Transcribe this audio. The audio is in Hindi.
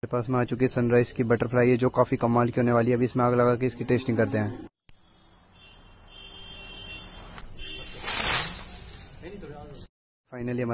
मेरे पास में आ चुकी है सनराइज की बटरफ्लाई है, जो काफ़ी कमाल की होने वाली है। अभी इसमें आग लगा के इसकी टेस्टिंग करते हैं। फाइनली